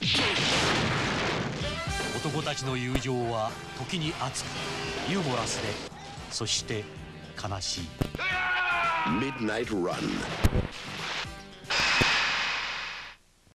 男たちの友情は時に熱くユーモラスで、そして悲しい。 Midnight Run.